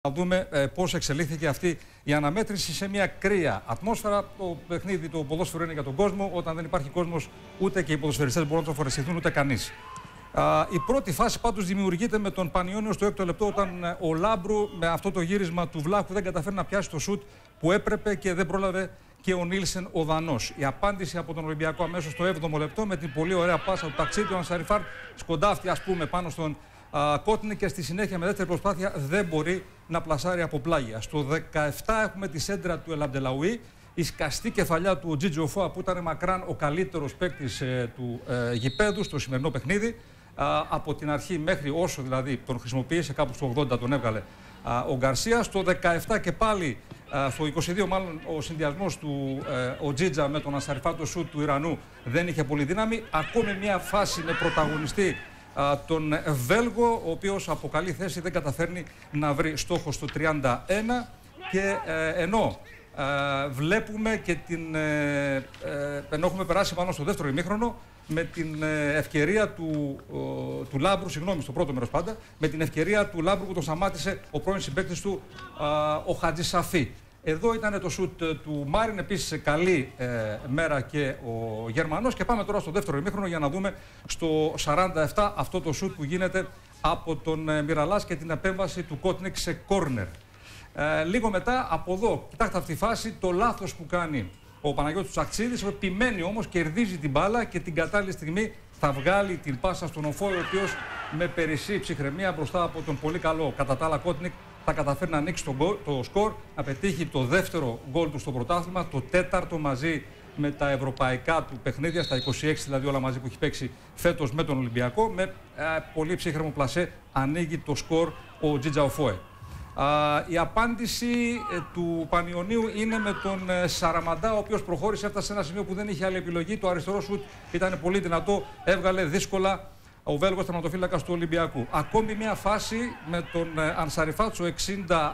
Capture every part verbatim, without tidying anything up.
Να δούμε ε, πώς εξελίχθηκε αυτή η αναμέτρηση σε μια κρύα ατμόσφαιρα. Το παιχνίδι, το ποδόσφαιρο είναι για τον κόσμο. Όταν δεν υπάρχει κόσμος, ούτε και οι ποδοσφαιριστές μπορούν να το φορεσιθούν, ούτε κανείς. Α, η πρώτη φάση πάντως δημιουργείται με τον Πανιόνιο στο έκτο λεπτό, όταν ε, ο Λάμπρου με αυτό το γύρισμα του Βλάχου δεν καταφέρει να πιάσει το σουτ που έπρεπε και δεν πρόλαβε και ο Νίλσεν ο Δανός. Η απάντηση από τον Ολυμπιακό αμέσως στο έβδομο λεπτό με την πολύ ωραία πάσα του Ταξίτη, ο Ανσαριφάρ σκοντάφτει ας πούμε πάνω στον Κότνη και στη συνέχεια με δεύτερη προσπάθεια δεν μπορεί να πλασάρει από πλάγια. Στο δεκαεπτά έχουμε τη σέντρα του Ελαμπτελαουί, η σκαστή κεφαλιά του Τζιτζι Οφόα που ήταν μακράν ο καλύτερος παίκτης ε, του ε, γηπέδου στο σημερινό παιχνίδι. Α, από την αρχή μέχρι όσο δηλαδή τον χρησιμοποίησε, κάπου στο ογδόντα τον έβγαλε α, ο Γκαρσία. Στο δεκαεπτά και πάλι, α, στο είκοσι δύο μάλλον, ο συνδυασμός του ε, ο Τζίτζα με τον Ανσαριφάρ σουτ του Ιρανού δεν είχε πολύ δύναμη. Ακόμη μια φάση με πρωταγωνιστή τον Βέλγο, ο οποίος από καλή θέση δεν καταφέρνει να βρει στόχο στο τριάντα ένα και ε, ενώ ε, βλέπουμε και την ε, ε, ενώ έχουμε περάσει πάνω στο δεύτερο ημίχρονο με την ε, ευκαιρία του, ε, του Λάμπρου, συγγνώμη, στο πρώτο μέρος πάντα, με την ευκαιρία του Λάμπρου που τον σταμάτησε ο πρώην συμπαίκτης του, ε, ο Χατζησαφή. Εδώ ήταν το σουτ του Μάριν, επίσης καλή ε, μέρα και ο Γερμανός. Και πάμε τώρα στο δεύτερο ημίχρονο για να δούμε στο σαράντα επτά αυτό το σουτ που γίνεται από τον ε, Μιραλάς και την επέμβαση του Κότνικ σε κόρνερ. Ε, λίγο μετά από εδώ, κοιτάξτε αυτή τη φάση, το λάθος που κάνει ο Παναγιώτης Τσακτσίδης, επιμένει όμως, κερδίζει την μπάλα και την κατάλληλη στιγμή θα βγάλει την πάσα στον Οφόη, ο οποίος με περισσή ψυχραιμία μπροστά από τον πολύ καλό κατά τα άλλα Κότνικ θα καταφέρει να ανοίξει το, γκολ, το σκορ, να πετύχει το δεύτερο γκολ του στο πρωτάθλημα, το τέταρτο μαζί με τα ευρωπαϊκά του παιχνίδια, στα είκοσι έξι δηλαδή όλα μαζί που έχει παίξει φέτος με τον Ολυμπιακό. Με ε, πολύ ψύχρεμο πλασέ ανοίγει το σκορ ο Τζιτζα Οφόε. Η απάντηση ε, του Πανιωνίου είναι με τον ε, Σαραμαντά, ο οποίος προχώρησε, έφτασε σε ένα σημείο που δεν είχε άλλη επιλογή. Το αριστερό σουτ ήταν πολύ δυνατό, έβγαλε δύσκολα ο Βέλγος τερματοφύλακας του Ολυμπιακού. Ακόμη μια φάση με τον ε, Ανσαριφάτσο εξήντα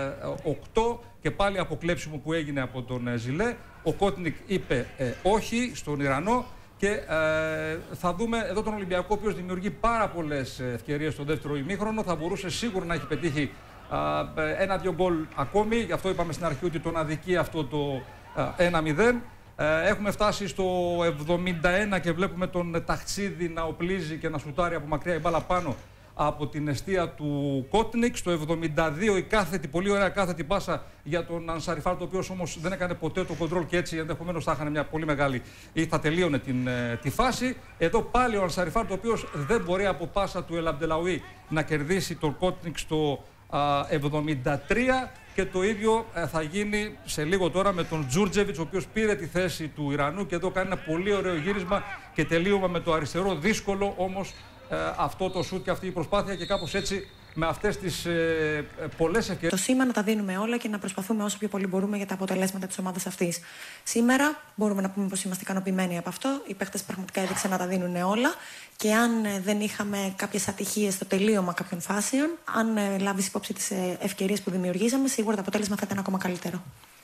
οκτώ και πάλι αποκλέψιμο που έγινε από τον ε, Ζιλέ. Ο Κότνικ είπε ε, όχι στον Ιρανό και ε, θα δούμε εδώ τον Ολυμπιακό, ο οποίος δημιουργεί πάρα πολλές ευκαιρίες στο δεύτερο ημίχρονο. Θα μπορούσε σίγουρα να έχει πετύχει ε, ένα-δυο γκολ ακόμη. Γι' αυτό είπαμε στην αρχή ότι τον αδικεί αυτό το ε, ένα μηδέν. Έχουμε φτάσει στο εβδομήντα ένα και βλέπουμε τον Ταξίδη να οπλίζει και να σουτάρει από μακριά η μπάλα πάνω από την εστία του Κότνικ. Στο εβδομήντα δύο η κάθετη, πολύ ωραία κάθετη πάσα για τον Ανσαριφάρ, ο οποίος όμως δεν έκανε ποτέ το κοντρόλ και έτσι ενδεχομένως θα είχαν μια πολύ μεγάλη ή θα τελείωνε την, τη φάση. Εδώ πάλι ο Ανσαριφάρ, ο οποίος δεν μπορεί από πάσα του Ελαμπτελαουί να κερδίσει τον Κότνικ στο α, εβδομήντα τρία. Και το ίδιο ε, θα γίνει σε λίγο τώρα με τον Τζούρτζεβιτς, ο οποίος πήρε τη θέση του Ιρανού και εδώ κάνει ένα πολύ ωραίο γύρισμα και τελείωμα με το αριστερό. Δύσκολο όμως ε, αυτό το σουτ και αυτή η προσπάθεια και κάπως έτσι με αυτές τις ε, ε, πολλές ευκαιρίες. Το σήμα να τα δίνουμε όλα και να προσπαθούμε όσο πιο πολύ μπορούμε για τα αποτελέσματα της ομάδας αυτής. Σήμερα μπορούμε να πούμε πως είμαστε ικανοποιημένοι από αυτό. Οι παίχτες πραγματικά έδειξαν να τα δίνουν όλα. Και αν ε, δεν είχαμε κάποιες ατυχίες στο τελείωμα κάποιων φάσεων, αν ε, λάβεις υπόψη τις ε, ευκαιρίες που δημιουργήσαμε, σίγουρα το αποτέλεσμα θα ήταν ακόμα καλύτερο.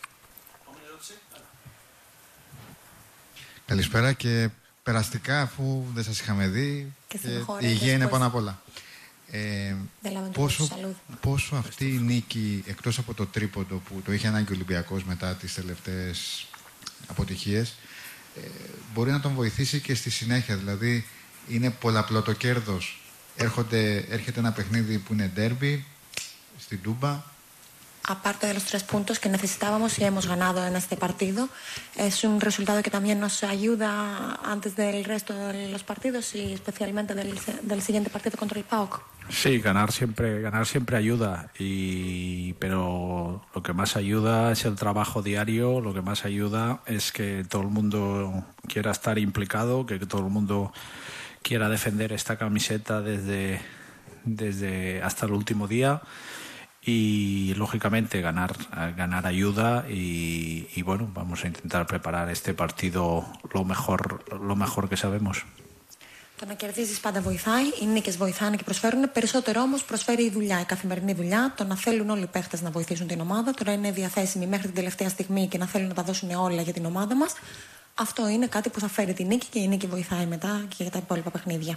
Καλησπέρα και περαστικά, αφού δεν σας είχαμε δει. Και και η υγεία είναι πάνω απ' όλα. Ε, πόσο, πόσο αυτή η νίκη, εκτός από το τρίποντο που το είχε ανάγκη ο Ολυμπιακός μετά τις τελευταίες αποτυχίες, ε, μπορεί να τον βοηθήσει και στη συνέχεια? Δηλαδή, είναι πολλαπλό το κέρδος. Έρχονται, έρχεται ένα παιχνίδι που είναι ντέρμπι στην Τούμπα. Aparte de los tres puntos que necesitábamos y hemos ganado en este partido, es un resultado que también nos ayuda antes del resto de los partidos y especialmente del, del siguiente partido contra el P A O K. Sí, ganar siempre, ganar siempre ayuda, y, pero lo que más ayuda es el trabajo diario, lo que más ayuda es que todo el mundo quiera estar implicado, que todo el mundo quiera defender esta camiseta desde, desde hasta el último día. Y lógicamente ganar, ganar ayuda y, y bueno, vamos a intentar preparar este partido lo mejor, lo mejor que sabemos. Το να κερδίζεις πάντα βοηθάει, οι νίκες βοηθάνε και προσφέρουν. Περισσότερο όμως προσφέρει η δουλειά, η καθημερινή δουλειά. Το να θέλουν όλοι οι παίχτες να βοηθήσουν την ομάδα, το να είναι διαθέσιμοι μέχρι την τελευταία στιγμή και να θέλουν να τα δώσουν όλα για την ομάδα μας. Αυτό είναι κάτι που θα φέρει τη νίκη και η νίκη βοηθάει μετά και για τα υπόλοιπα παιχνίδια.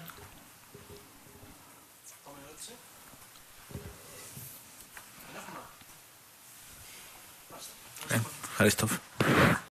Ευχαριστώ.